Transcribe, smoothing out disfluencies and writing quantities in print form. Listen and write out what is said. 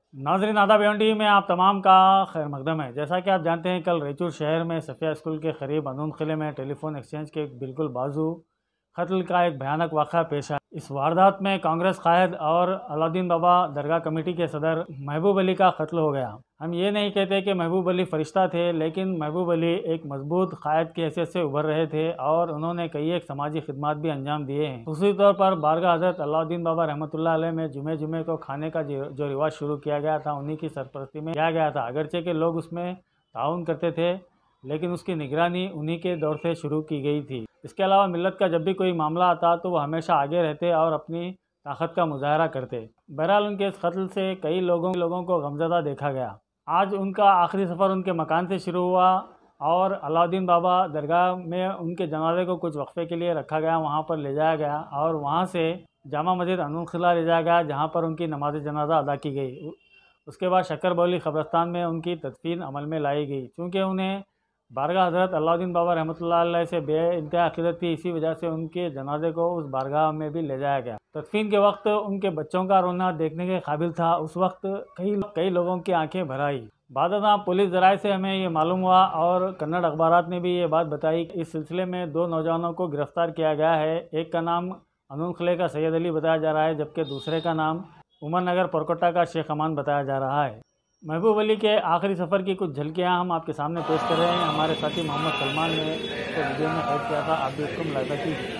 नाजरीन आदाब टी में आप तमाम का खैर मकदम है। जैसा कि आप जानते हैं, कल रैचूर शहर में सफ़िया स्कूल के करीब अनून किले में टेलीफोन एक्सचेंज के बिल्कुल बाजू कत्ल का एक भयानक वाक़ा पेश आया। इस वारदात में कांग्रेस कायद और अलाउद्दीन बाबा दरगाह कमेटी के सदर महबूब अली का कत्ल हो गया। हम ये नहीं कहते कि महबूब अली फरिश्ता थे, लेकिन महबूब अली एक मजबूत कायद की हैसियत से उभर रहे थे और उन्होंने कई एक समाजी खिदमात भी अंजाम दिए हैं। दूसरी तौर पर बारगाह हज़रत अलाउद्दीन बाबा रहमतुल्लाह अलैह में जुमे को खाने का जो रिवाज शुरू किया गया था, उन्हीं की सरपरस्ती में किया गया था। अगरचे के लोग उसमें ताउन करते थे, लेकिन उसकी निगरानी उन्हीं के दौर से शुरू की गई थी। इसके अलावा मिल्लत का जब भी कोई मामला आता तो वो हमेशा आगे रहते और अपनी ताकत का मुजाहरा करते। बहरहाल उनके इस कत्ल से कई लोगों को गमज़दा देखा गया। आज उनका आखिरी सफ़र उनके मकान से शुरू हुआ और अलाउद्दीन बाबा दरगाह में उनके जनाजे को कुछ वक्फे के लिए रखा गया, वहाँ पर ले जाया गया और वहाँ से जामा मस्जिद अनून किला ले जाया गया, जहाँ पर उनकी नमाज जनाजा अदा की गई। उसके बाद शक्कर बौली क़ब्रिस्तान में उनकी तदफीन अमल में लाई गई। चूँकि उन्हें बारगाह हज़रत अलाउद्दीन बाबा रहमतुल्लाह अलैह से बेइंतहा अक़ीदत थी, इसी वजह से उनके जनाजे को उस बारगाह में भी ले जाया गया। तदफीन के वक्त उनके बच्चों का रोना देखने के काबिल था। उस वक्त कई लोगों की आंखें भर आई। बादशाह पुलिस ज़राए से हमें ये मालूम हुआ और कन्नड़ अखबारात ने भी ये बात बताई कि इस सिलसिले में 2 नौजवानों को गिरफ्तार किया गया है। एक का नाम अनून किले का सैयद अली बताया जा रहा है, जबकि दूसरे का नाम उमर नगर परकोटा का शेख अमान बताया जा रहा है। महबूब अली के आखिरी सफ़र की कुछ झलकियाँ हम आपके सामने पेश कर रहे हैं। हमारे साथी मोहम्मद सलमान ने इसको वीडियो में कैद किया था, आप भी इसको मुलाहिजा कीजिए।